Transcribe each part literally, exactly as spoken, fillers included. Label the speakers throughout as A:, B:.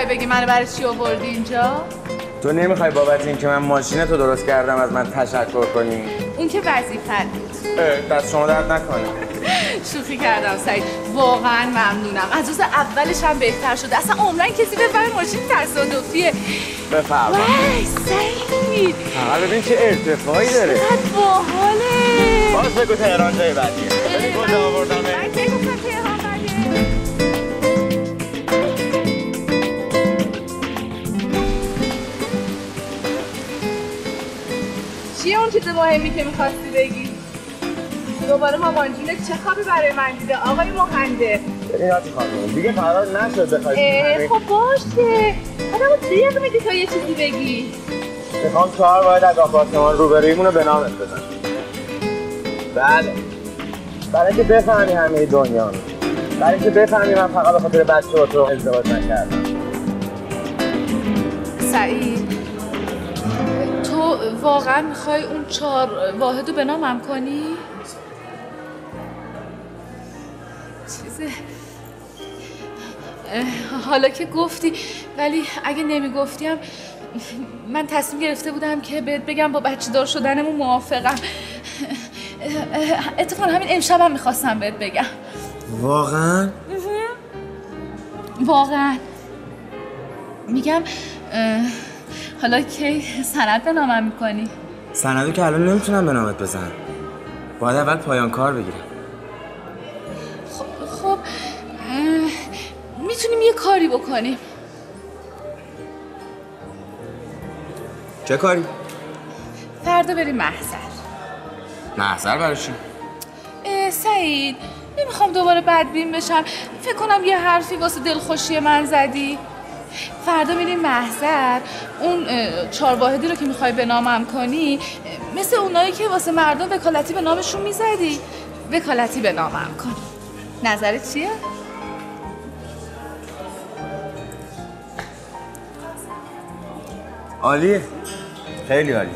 A: نمیخوای بگی منو برای چی آوردی اینجا؟
B: تو نمیخوای بابت این که من ماشین تو درست کردم از من تشکر کنی؟
A: اون که وظیفت بود.
B: دست شما درد نکنه.
A: شوخی کردم سعید، واقعا ممنونم. از روز اولش هم بهتر شده. اصلا عمرن کسی ببره ماشین تصادفیه.
B: بفرما.
A: وای سعید،
B: آقا ببین چه ارتفاعی داره.
A: چقدر باحاله.
B: باز بگو تهران جای بعدیه. ببین کجا آوردمه.
A: من که گفتم تهران بعدیه. چیه اون چیز مهمی که میخواستی بگی؟ دوباره مامان جونه چه خوابی برای من دیده آقای مهندس؟
B: ببین آتی خانم دیگه قرار نشد بخوای.
A: خب باشه. آدمو دریغ میدی تا یه چیزی بگی.
B: میخوام چهار باید از آپارتمان روبرویمون رو به نامت بزن. بله. برای اینکه بفهمی همه دنیا رو. برای اینکه بفهمی من فقط به خاطر بچه با تو ازدواج نکردم.
A: سعید تو واقعا میخوای اون چهار واحد رو به نامم کنی؟ چیزه حالا که گفتی، ولی اگه نمیگفتیم من تصمیم گرفته بودم که بهت بگم با بچه دار شدنمون موافقم. اتفاقا همین امشب هم میخواستم بهت بگم.
B: واقعا؟
A: واقعا میگم حالا که سند به نامم میکنی؟
B: سندو که الان نمیتونم به نامت بزنم، باید اول پایان کار بگیرم.
A: خب, خب میتونیم یه کاری بکنیم.
B: چه کاری؟
A: فردا بریم محضر.
B: محضر برای چی؟
A: سعید نمیخوام دوباره بدبین بشم، فکر کنم یه حرفی واسه دلخوشی من زدی. فردا میریم محضر، اون چهار واحدی رو که میخوای به نامم کنی مثل اونایی که واسه مردم وکالتی به نامشون میزدی وکالتی به نامم کن. نظرت چیه؟
B: عالیه، خیلی عالی.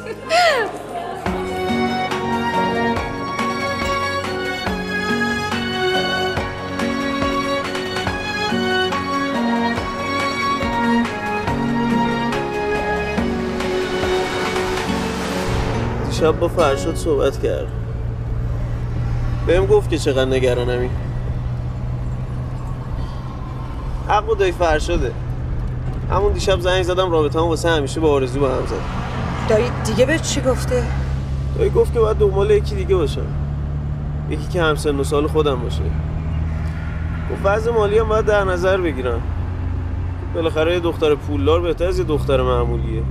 C: شب با فرشاد صحبت کرد، بهم گفت که چقدر نگرانمی. حق و دایی فرشاده. همون دیشب زنگ زدم رابطه‌مو واسه همیشه با آرزو با هم زد.
D: دایی دیگه به چی گفته؟
C: دایی گفت که باید دنبال یکی دیگه باشم، یکی که همسن و سال خودم باشه. گفت وضع مالی هم باید در نظر بگیرم، بالاخره یه دختر پولدار بهتر از یه دختر معمولیه.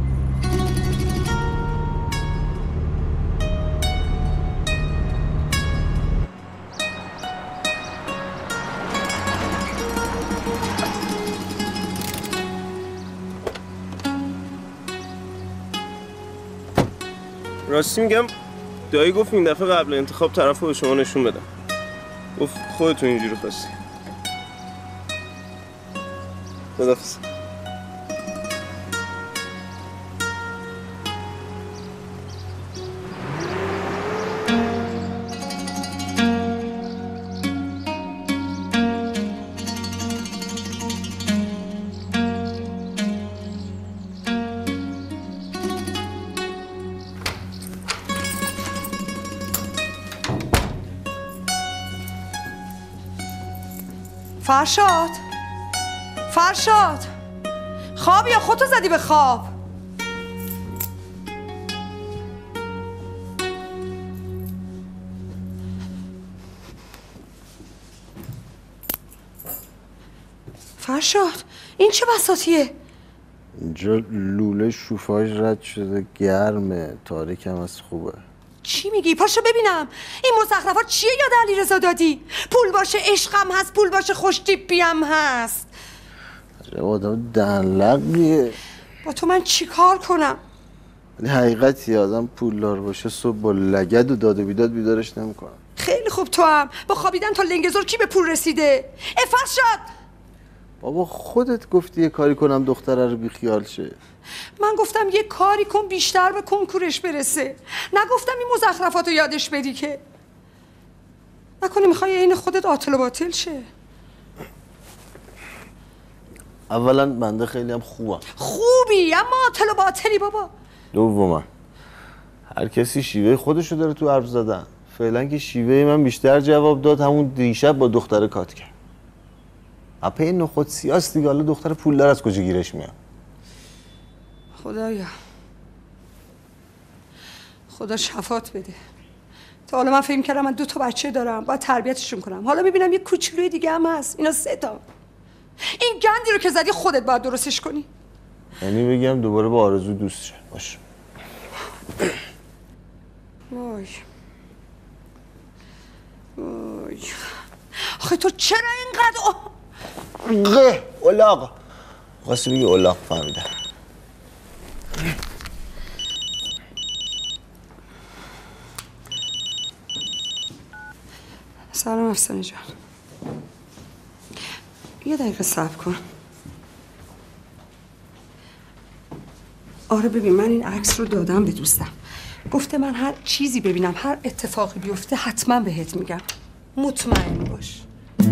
C: راستی میگم دایی گفت این دفعه قبل انتخاب طرفو به شما نشون بدم. گفت خودتون اینجوری خواستی. خداحافظ.
D: فرشاد فرشاد خواب یا خودتو زدی به خواب؟ فرشاد این چه بساطیه؟
E: اینجا لوله شوفاژ رد شده، گرمه، تاریکم از خوبه.
D: چی میگی؟ پاشو ببینم این مزخرفات چیه یاد علیرضا دادی؟ پول باشه عشقم هست، پول باشه خوش تیپی هم هست.
E: عجب آدم دنلقیه.
D: با تو من چی کار کنم؟
E: ولی حقیقتی آدم پولدار باشه صبح با لگد و داد و بیداد بیدارش نمیکنم.
D: خیلی خوب، تو هم با خوابیدن تا لنگزور کی به پول رسیده؟ افراد شد.
E: بابا خودت گفتی یه کاری کنم دختره رو بیخیال شه.
D: من گفتم یه کاری کن بیشتر به کنکورش برسه، نگفتم این مزخرفات رو یادش بدی که. نکنه میخوای عین خودت عاطل و باطل شه.
E: اولا بنده خیلی هم خوبم.
D: خوبی اما عاطل و باطلی بابا.
E: دوما هر کسی شیوه خودشو داره تو حرف زدن. فعلا که شیوه من بیشتر جواب داد همون دیشب با دختر کات کرد. اپه این نخود سیاست دیگه، حالا دختر پولدار از کجا گیرش میاد؟
D: خدایا خدا شفاعت بده. تا حالا من فکر کردم من دو تا بچه دارم باید تربیتشون کنم، حالا میبینم یه کوچولوی دیگه هم هست، اینا سه تا. این گندی رو که زدی خودت باید درستش کنی.
E: یعنی بگم دوباره با آرزو دوست شد باش.
D: وای وای آخه تو چرا اینقدر
E: قه اولاغ خواستی بگی اولاغ فهمیدم.
D: سلام افسانه جان، یه دقیقه صبر کن. آره ببین من این عکس رو دادم به دوستم، گفته من هر چیزی ببینم هر اتفاقی بیفته حتما بهت میگم، مطمئن باش.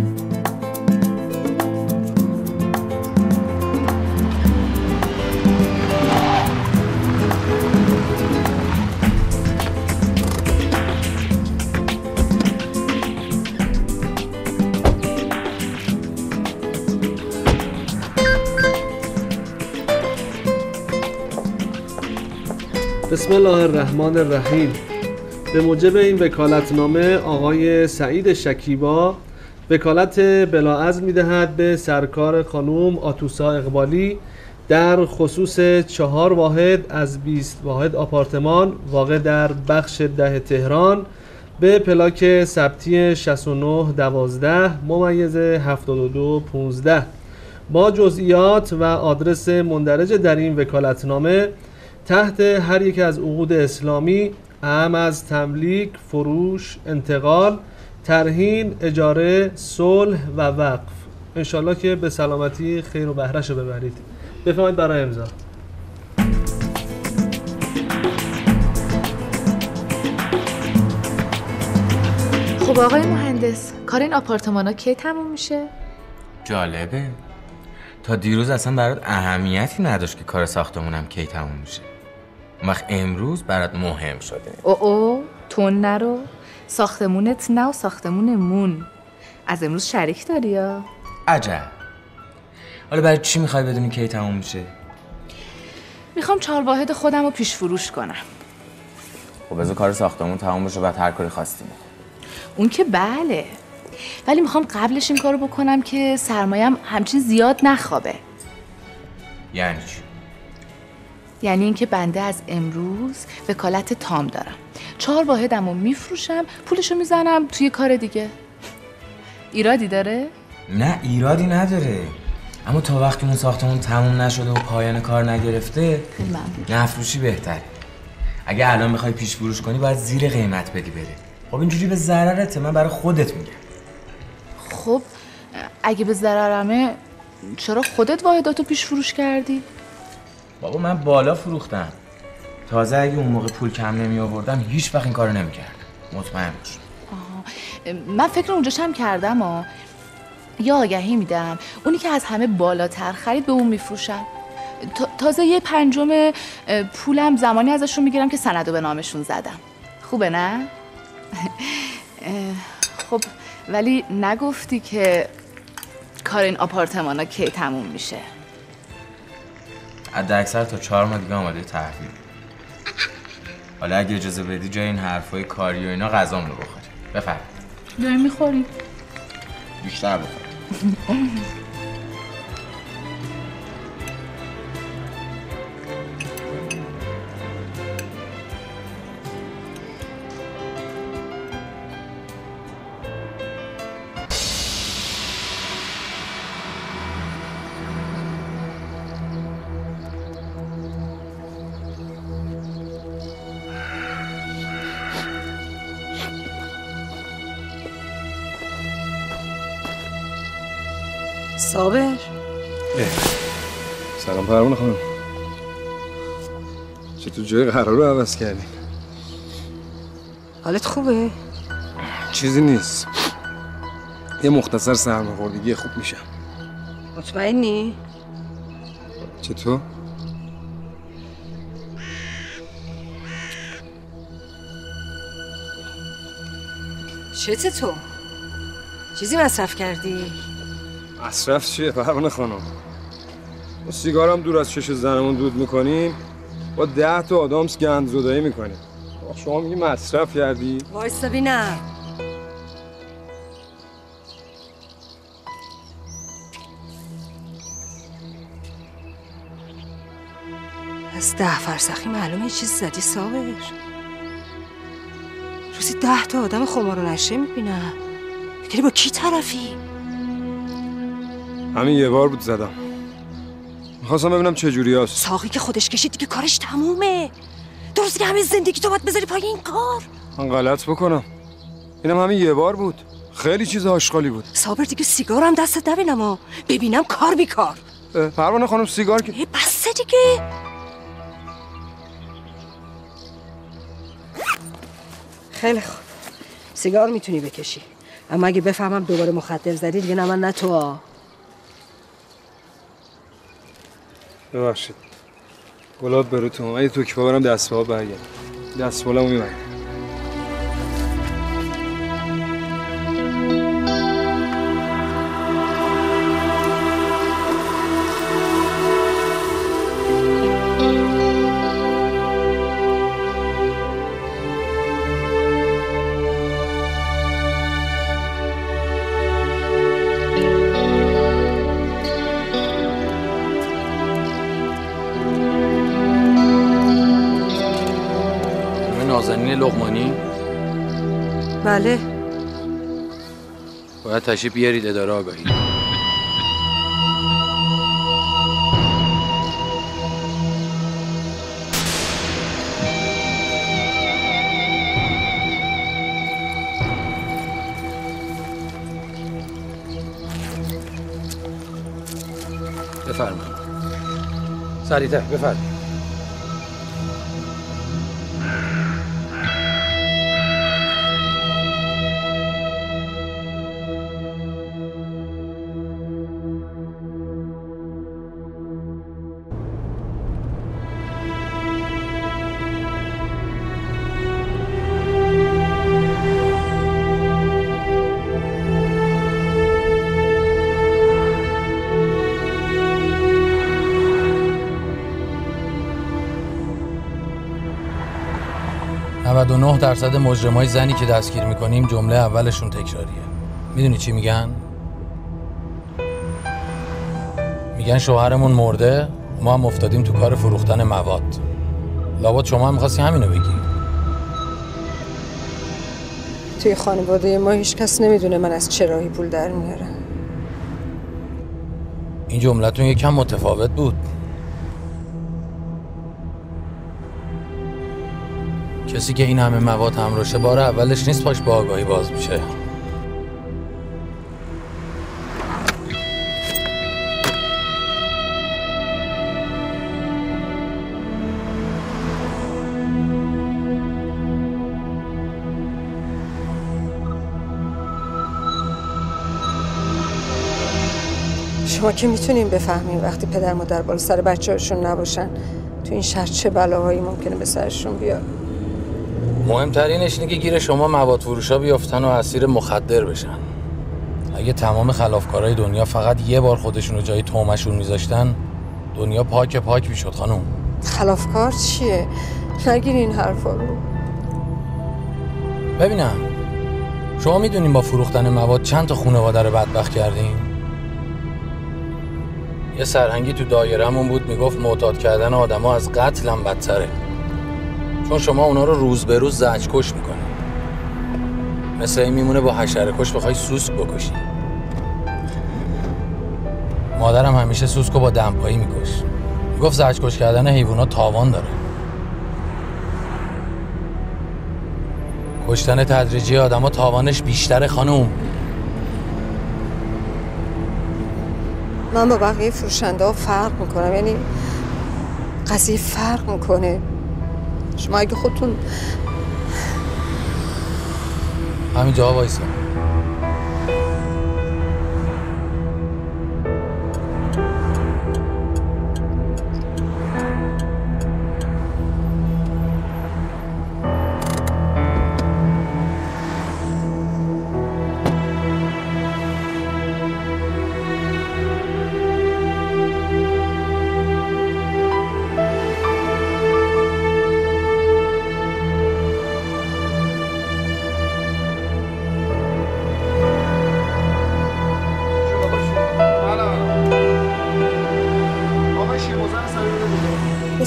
F: بسم الله الرحمن الرحیم. به موجب این وکالتنامه آقای سعید شکیبا وکالت بلاعزل می‌دهد به سرکار خانم آتوسا اقبالی در خصوص چهار واحد از بیست واحد آپارتمان واقع در بخش ده تهران به پلاک ثبتی شصت و نه دوازده ممیز هفتاد و دو پانزده با جزئیات و آدرس مندرج در این وکالتنامه تحت هر یک از عقود اسلامی اعم از تملیک، فروش، انتقال، ترهین، اجاره، صلح و وقف. انشالله که به سلامتی خیر و بهره‌شو ببرید. بفرمایید برای امضا.
A: خب آقای مهندس، کار این آپارتمانا کی تموم میشه؟
G: جالبه. تا دیروز اصلا برات اهمیتی نداشت که کار ساختمونم کی تموم میشه. اون وقت امروز برات مهم شده.
A: او او تون نرو، ساختمونت نه و ساختمونمون. از امروز شریک داری یا؟
G: عجب. حالا برای چی میخوای بدونی کی تموم میشه؟
A: میخوام چهار واحد خودم رو پیش فروش کنم.
G: خب بذار کار ساختمون تموم بشه بعد هر کاری خواستیم.
A: اون که بله، ولی میخوام قبلش این کارو بکنم که سرمایه‌ام همچین زیاد نخوابه.
G: یعنی چی؟
A: یعنی اینکه بنده از امروز وکالت تام دارم، چهار واحدمو میفروشم، پولشو میزنم توی کار دیگه. ایرادی داره؟
G: نه ایرادی نداره، اما تا وقتی اون ساختمون تموم نشده و پایان کار نگرفته نفروشی بهتره. اگه الان میخوای پیش فروش کنی باید زیر قیمت بدی بره. خب اینجوری به ضررته، من برای خودت میگم.
A: خب اگه به ضررمه چرا خودت واحداتو پیش فروش کردی؟
G: بابا من بالا فروختم. تازه اگه اون موقع پول کم نمی آوردم هیچ وقت این کارو نمی‌کردم. مطمئن باش.
A: آها. من فکر اونجاش هم کردم ها. یا آگهی میدم اونی که از همه بالاتر خرید به اون میفروشم. تازه یه پنجم پولم زمانی ازشون میگیرم که سندو به نامشون زدم. خوبه نه؟ خب ولی نگفتی که کار این آپارتمانا کی تموم میشه؟
G: حد اکثر تا چهار ماه دیگه آماده تحویل. حالا اگه اجازه بدی جای این حرفای کاری و اینا غذامونو بخوریم. بفرمایید.
A: داری میخوری؟
G: بیشتر بخور.
D: صابر
H: سلام پروانه خانم، چطور جای قرار رو عوض کردی؟
D: حالت خوبه؟
H: چیزی نیست، یه مختصر سرماخوردگی خوب میشم.
D: مطمئنی؟
H: چطور؟
D: چته تو؟ چیزی مصرف کردی؟
H: مصرف چیه پروانه خانم؟ ما سیگارم دور از چش زنمون دود میکنیم، با ده تا آدامس گند زدایی میکنیم. شما میگی مصرف کردی؟
D: وایستا ببینم. از ده فرسخی معلومه یه چیز زدی صابر. روزی ده تا آدم خمار و نشه میبینم. بگیری با کی طرفی؟
H: همین یه بار بود زدم. میخواستم ببینم چه جوری هست.
D: ساقی که خودش کشید دیگه کارش تمومه. درسته که همه زندگی تو باید بذاری پای این کار.
H: من غلط بکنم. اینم همین یه بار بود. خیلی چیز آشغالی بود.
D: صابر دیگه سیگارم دستت نبینم ها. ببینم کار بی کار.
H: پروانه خانم سیگار که
D: بسه دیگه. خیلی خوب. سیگار میتونی بکشی. اما اگه بفهمم دوباره مخدر زدی دیگه نه من نه تو ها.
H: ببخشید. گلاب برو تو. من یه توکی پا برم دستپا برگرد. دستپالمو میبرم.
I: نازنین لقمانی؟
D: بله.
I: باید تشریف بیارید اداره آگاهی. بفرمایید. سریعتر بفرمایید. نود و نه درصد مجرمای زنی که دستگیر میکنیم جمله اولشون تکراریه. میدونی چی میگن؟ میگن شوهرمون مرده، ما هم افتادیم تو کار فروختن مواد. لابد شما هم میخواستی همینو بگی.
D: توی خانواده ما هیچ کس نمیدونه من از چه راهی پول در میارم.
I: این جملتون یکم متفاوت بود. کسی که این همه مواد همراشه بار اولش نیست پاش با آگاهی باز میشه.
D: شما که میتونین بفهمین وقتی پدر مادر بالا سر بچه هاشون نباشن تو این شهر چه بلاهایی ممکنه به سرشون بیاد.
I: مهمترینش اینه که گیر شما مواد فروشا بیافتن و اسیر مخدر بشن. اگه تمام خلافکارای دنیا فقط یه بار خودشونو جای تومشون میذاشتن دنیا پاک پاک میشد خانم.
D: خلافکار چیه؟ نگین این حرفا رو.
I: ببینم شما میدونین با فروختن مواد چند تا خانواده رو بدبخت کردیم؟ یه سرهنگی تو دایره‌مون بود میگفت معتاد کردن آدما از قتل هم بدتره. چون شما اونا رو روز به روز زجرکش میکنی. مثل این میمونه با حشره‌کش بخوای سوسک بکشی. مادرم همیشه سوسکو با دمپایی میکش. میگفت زجرکش کردن حیوانات تاوان داره. کشتن تدریجی آدما تاوانش بیشتره خانوم.
D: من با بقیه فروشنده ها فرق میکنم، یعنی قضیه فرق میکنه. شما اگه خودتون
I: همین جا وایسا.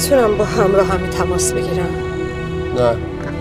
D: میتونم با همراه همی تماس بگیرم؟
C: نه.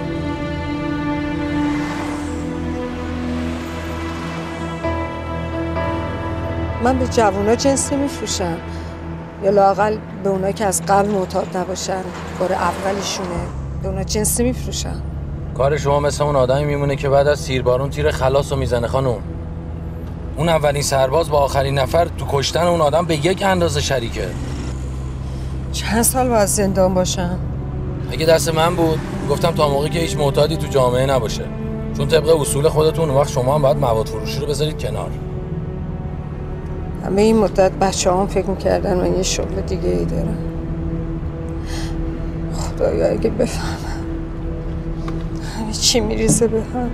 D: من به جوونا جنس نمیفروشم، یا لااقل به اونایی که از قبل معتاد نباشن، بار اولشونه، به اونا جنس نمیفروشم.
I: کار شما مثل اون آدمی میمونه که بعد از تیربارون تیر خلاص رو میزنه خانم. اون اولین سرباز با آخرین نفر تو کشتن اون آدم به یک اندازه شریکه.
D: چند سال باید زندان باشم؟
I: اگه دست من بود گفتم تا موقعی که هیچ معتادی تو جامعه نباشه، چون طبق اصول خودتون اون وقت شما هم باید مواد فروشی رو بذارید کنار.
D: همه این مدت بچه هم فکر میکردن من یه شغل دیگه ای دارم. خدایا اگه بفهمم همه چی میریزه به هم.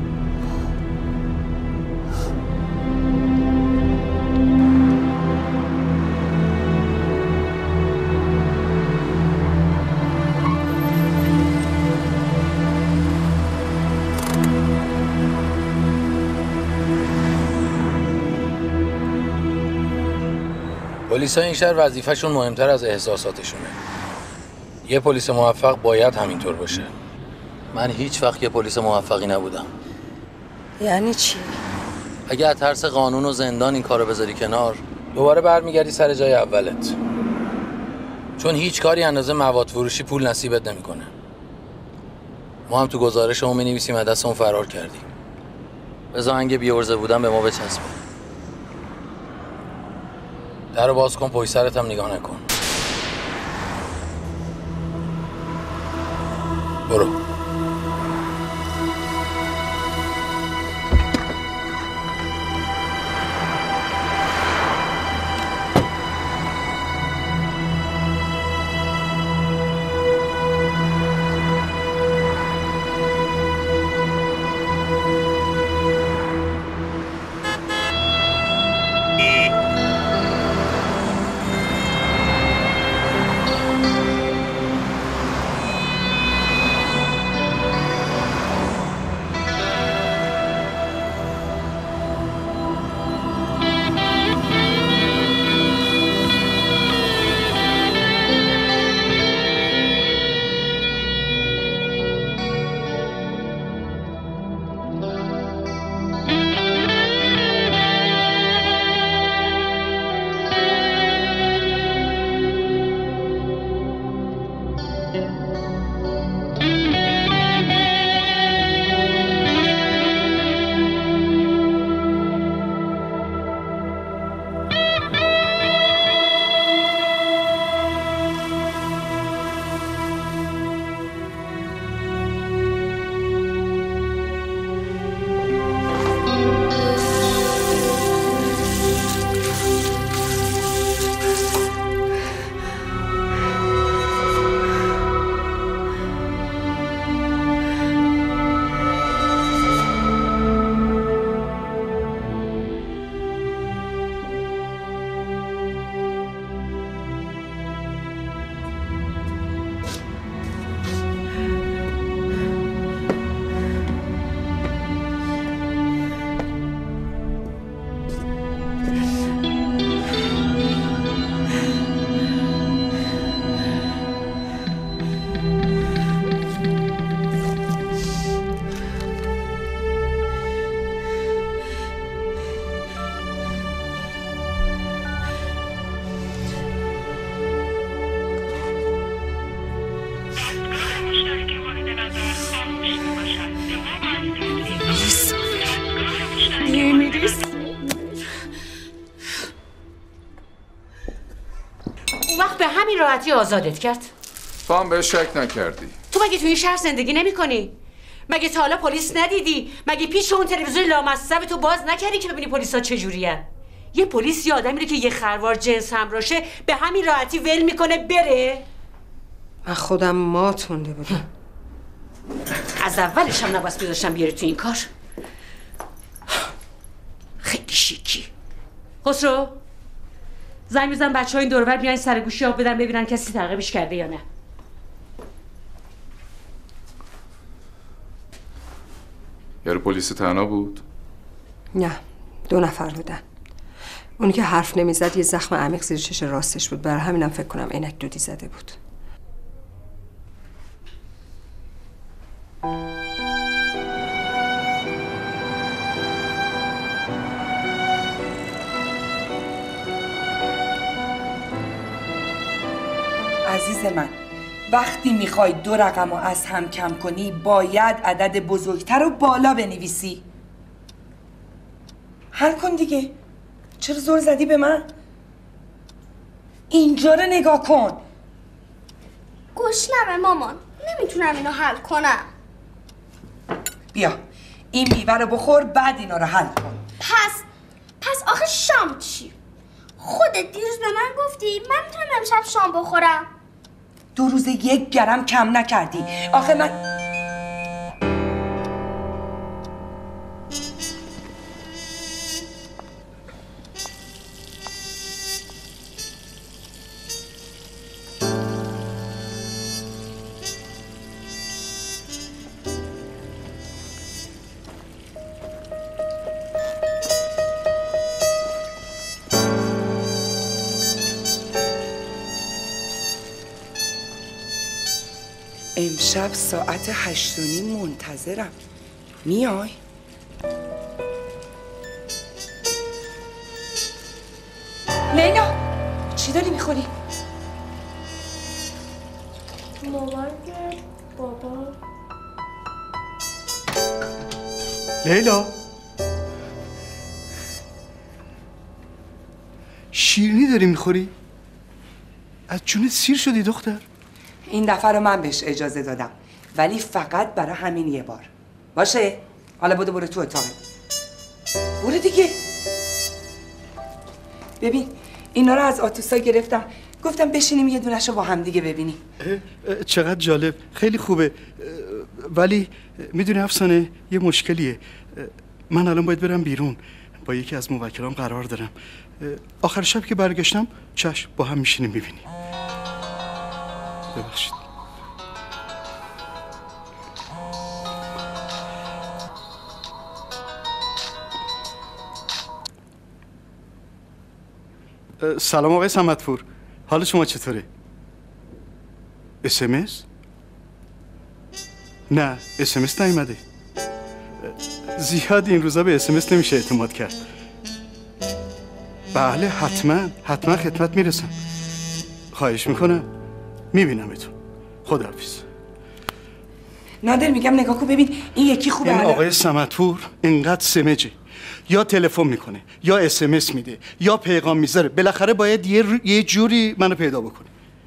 I: پلیسای این شهر وظیفه‌شون مهمتر از احساساتشونه. یه پلیس موفق باید همینطور باشه. من هیچ وقت یه پلیس موفقی نبودم.
D: یعنی چی؟
I: اگه از ترس قانون و زندان این کارو بذاری کنار، دوباره برمیگردی سر جای اولت. چون هیچ کاری اندازه مواد فروشی پول نصیبت نمیکنه. ما هم تو گزارشمون می‌نویسیم از دست اون فرار کردیم. بذار هنگ بی‌عرضه بودن به ما بچسبه. درو باز کن، پشت سرت هم نگاه نکن. برو.
J: راحتی آزادت کرد؟
K: تو هم بهش شک نکردی؟
J: تو مگه تو این شهر زندگی نمی کنی؟ مگه تا حالا پلیس ندیدی؟ مگه پیش اون تلویزیون لامصب تو باز نکردی که ببینی پلیسا چجوریه؟ یه پلیس یه آدمی رو که یه خروار جنس همراشه به همین راحتی ول میکنه بره؟
D: من خودم مات مونده بودم.
J: از اولش هم نباید میذاشتم بیاری تو این کار. خیلی شیکی. خسرو زنگ میزن بچه ها این دورور بیان سر گوشی آب بدن ببینن کسی تعقیبش کرده یا نه.
K: یارو پلیس تنها بود؟
D: نه، دو نفر بودن. اونی که حرف نمیزد یه زخم عمیق زیر چش راستش بود، برای همینم فکر کنم عینک دودی زده بود. عزیز من، وقتی میخوای دو رقم رو از هم کم کنی باید عدد بزرگتر رو بالا بنویسی. حل کن دیگه. چرا زور زدی به من؟ اینجا رو نگاه کن.
L: گشنمه مامان، نمیتونم اینو حل کنم.
D: بیا این میوه رو بخور بعد اینا رو حل کن.
L: پس پس آخه شام چی؟ خودت دیروز به من گفتی من میتونم امشب شام بخورم.
D: دو روز یک گرم کم نکردی. آخه من امشب ساعت هشت و نیم منتظرم. میای؟ لیلا چی داری میخوری؟
L: مامان بابا.
M: لیلا شیرینی داری میخوری؟ از جونت سیر شدی دختر؟
D: این دفعه رو من بهش اجازه دادم ولی فقط برای همین یه بار. باشه؟ حالا بودو برو تو اتاقت. برو دیگه. ببین اینا رو از آتوسا گرفتم، گفتم بشینیم یه دونشو با هم دیگه ببینیم.
M: چقدر جالب، خیلی خوبه. ولی میدونی افسانه یه مشکلیه. من الان باید برم بیرون، با یکی از موکلام قرار دارم. آخر شب که برگشتم چشم با هم میشینیم ببینیم. ببخشید. سلام آقای صمدپور، حال شما چطوره؟ اس ام اس؟ نه اس ام اس نیومده. زیاد این روزا به اس ام اس نمیشه اعتماد کرد. بله حتما حتما خدمت میرسم. خواهش میکنم، میبینمتون. خداحافظ.
D: نادر میگم نگاه کن ببین این یکی خوبه.
M: این آقای صمدپور اینقدر سمجه، یا تلفن میکنه یا اس ام اس میده یا پیغام میذاره، بالاخره باید یه, رو... یه جوری منو پیدا بکنه.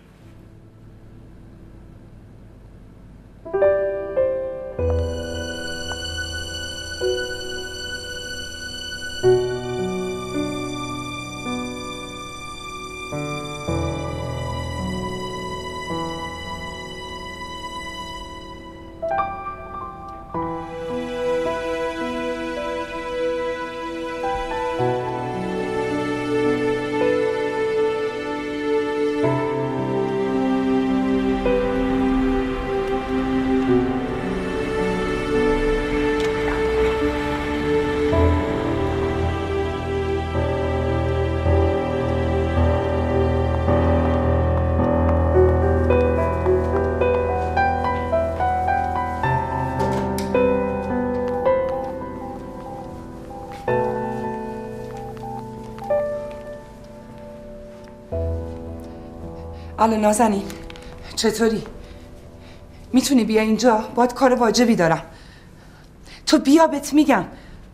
D: الو نازنین چطوری؟ میتونی بیا اینجا؟ باید کار واجبی دارم. تو بیا بهت میگم.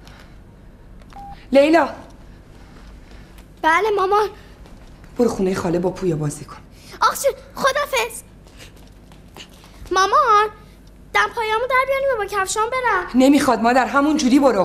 D: لیلا.
L: بله مامان.
D: برو خونه خاله با پویا بازی کن.
L: آخشون خدافظ. مامان دم پایامو در بیاریم با کفشام برم.
D: نمیخواد مادر، همون جوری برو.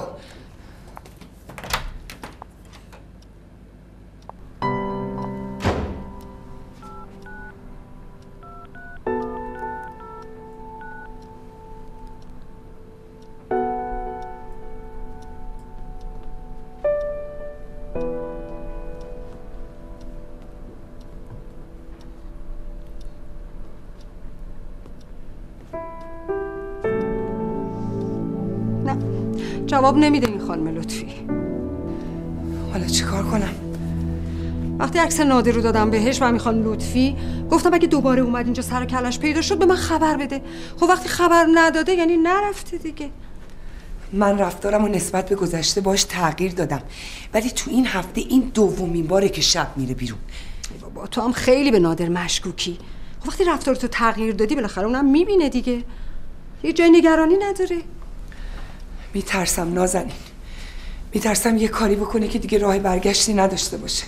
D: جواب نمیده این خانم لطفی. حالا چیکار کنم؟ وقتی عکس نادر رو دادم بهش و میخوان لطفی گفتم اگه دوباره اومد اینجا سر کلش پیدا شد به من خبر بده. خب وقتی خبر نداده یعنی نرفته دیگه.
N: من رفتارم رو نسبت به گذشته باش تغییر دادم، ولی تو این هفته این دومین باره که شب میره بیرون.
D: بابا تو هم خیلی به نادر مشکوکی. خب وقتی رفتارتو تغییر دادی بالاخره اونم میبینه دیگه. یه جای نگرانی نداره.
N: میترسم نازنین، میترسم یه کاری بکنه که دیگه راه برگشتی نداشته باشه.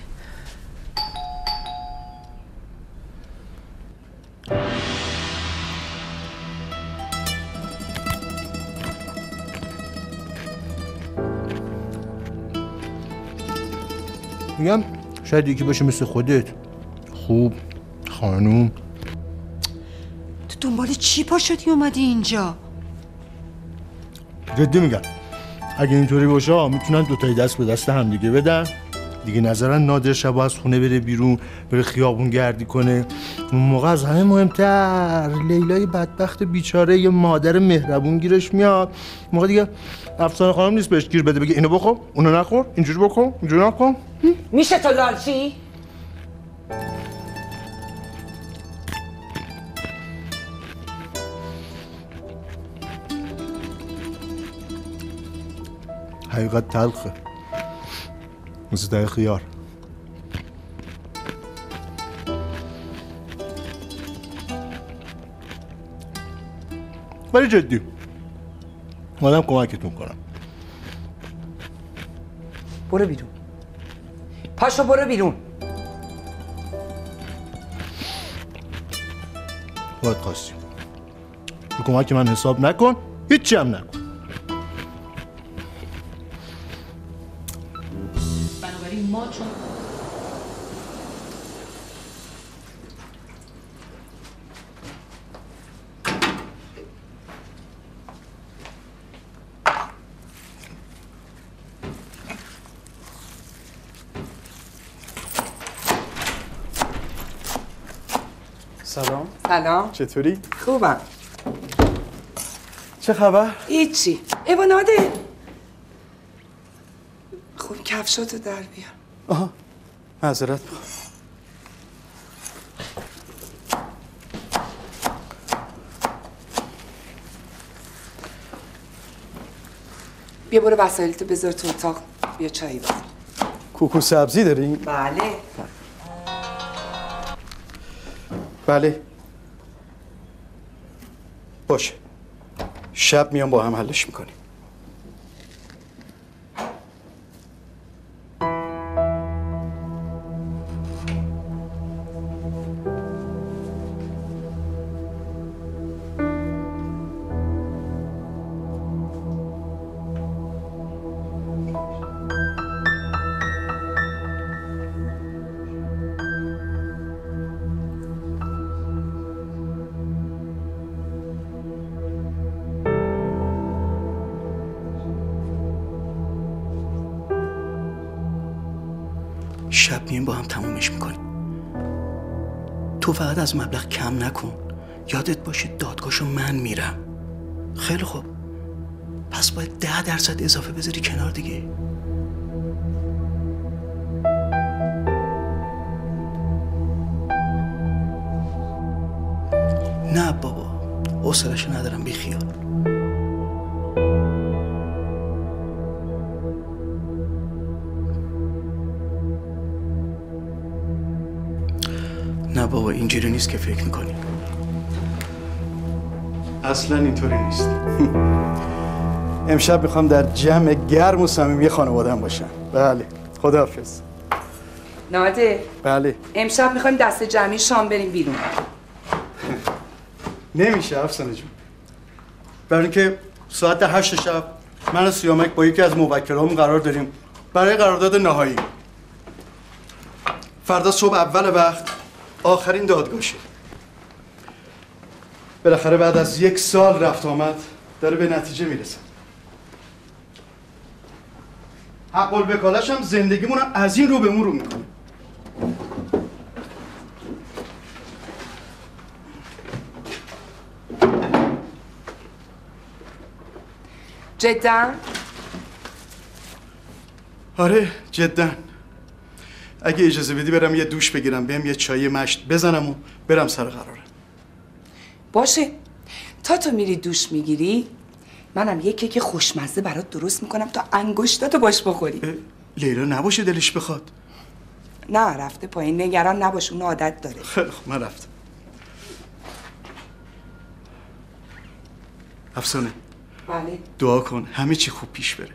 O: میگم شاید یکی باشه مثل خودت، خوب، خانوم.
D: تو دنبال چی پا شدی اومدی اینجا؟
O: جدی میگم اگه اینطوری باشه میتونن دوتایی دست به دست هم دیگه بدن دیگه. نظرن نادر شب از خونه بره بیرون، بره خیابون گردی کنه. اون موقع از همه مهمتر لیلای بدبخت بیچاره یه مادر مهربون گیرش میاد. موقع دیگه افسانه خانم نیست بهش گیر بده بگه اینو بخور اونو نخور، اینجوری بکن اینجوری نکن.
N: میشه تو لالچی؟
O: حقیقت تلخه مثل ته خیار. ولی جدی مادم کمکتون کنم.
N: برو بیرون، پاشو برو بیرون.
O: باید خواستی رو کمک من حساب نکن، هیچی هم نکن.
A: بنابراین ما چون
M: سلام.
N: سلام.
M: چطوری؟
N: خوبم.
M: چه خبر؟
N: هیچی. ایوا ناده. خوب کفشاتو در بیار.
M: آها معذرت میخوام.
N: بیا برو وسایلتو بذار تو اتاق، بیا چایی بذار.
M: کوکو سبزی داریم؟
N: بله.
M: بله. باشه. شب میام با هم حلش میکنیم. شب مییم با هم تمومش میکنیم. تو فقط از مبلغ کم نکن. یادت باشه دادگاهشو من میرم. خیلی خوب. پس باید ده درصد اضافه بذاری کنار دیگه. نه بابا، حوصله‌شو ندارم، بی خیال. نه بابا اینجوری نیست که فکر میکنی. اصلا اینطوری نیست. امشب میخوام در جمع گرم و صمیمی خانواده‌ام باشم. بله. خداحافظ.
N: ناده.
M: بله.
N: امشب میخوایم دست جمعی شام بریم بیرون.
M: نمیشه افسانه جون. برای اینکه ساعت هشت شب من و سیامک با یکی از موکلامون قرار داریم برای قرارداد نهایی. فردا صبح اول وقت آخرین دادگاهشه. بالاخره بعد از یک سال رفت آمد داره به نتیجه میرسه. حق الوکالش هم زندگیمون از این رو به اون رو میکنه.
N: جدا؟
M: آره جدا. اگه اجازه بدی برم یه دوش بگیرم، بهم یه چای مشت بزنم و برم سر قراره.
N: باشه، تا تو میری دوش میگیری منم یه کیک خوشمزه برات درست میکنم تا انگشتاتو باش بخوری.
M: لیلا نباشه دلش بخواد.
N: نه رفته پایین، نگران نباش، اون عادت داره.
M: خیلی خوب، من رفتم. افسانه
N: بله
M: دعا کن همه چی خوب پیش بره.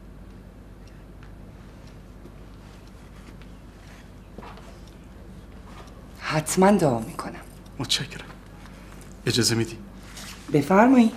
N: حتما دعا میکنم.
M: متشکرم. اجازه میدی؟
N: بفرمایید.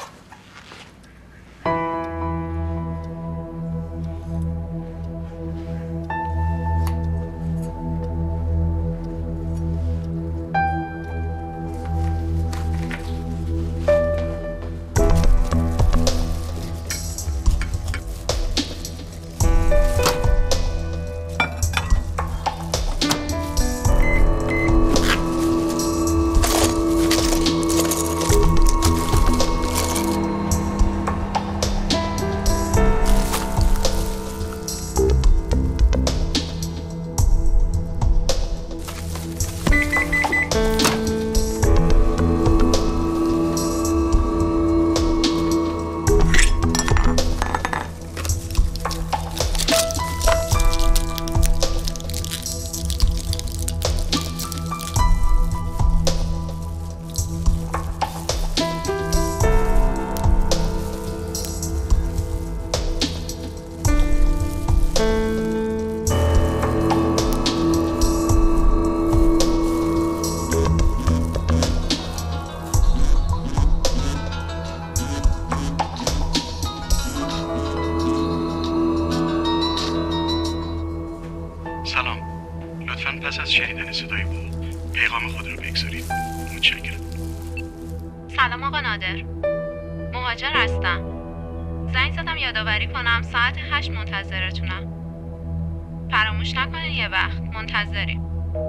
M: پس از شنیدن صدای بوم پیغام خود رو بگذارید. متشکرم.
P: سلام آقا نادر، مهاجر هستم. زنگ زدم یادآوری کنم ساعت هشت منتظرتونم. فراموش نکنین یه وقت منتظریم.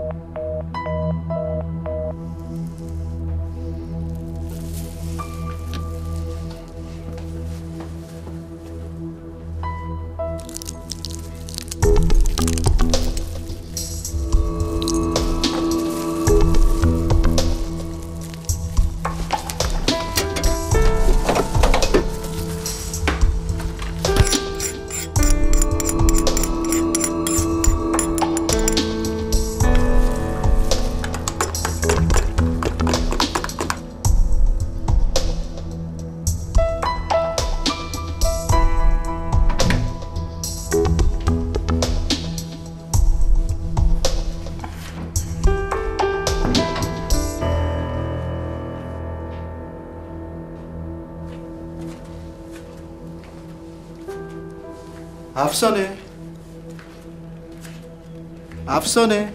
M: افسانه افسانه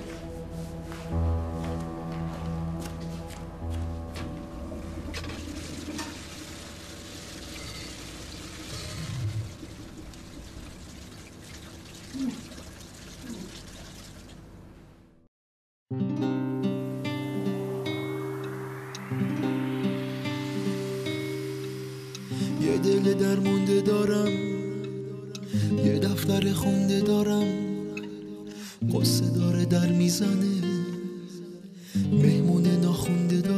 Q: یه دل درمونده دارم، یه دفتر خونده دارم، قصه داره در میزنه، مهمون ناخونده دارم.